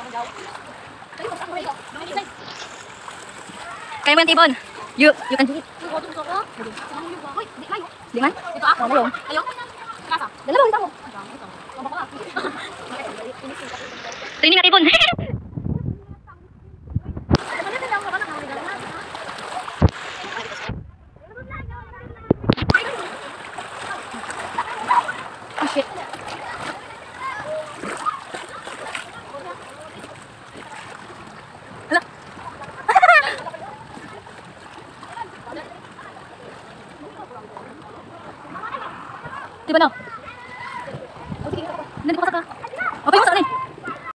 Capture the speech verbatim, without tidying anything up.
Kaya mo yung tibon. You, you can do it. Di man? Ito ako. Ayong. Ayong? Kasa? Dalawa, isa mo. Training na tibon. Oh shit. Hala. Di ba no? Nandiyan ko ka.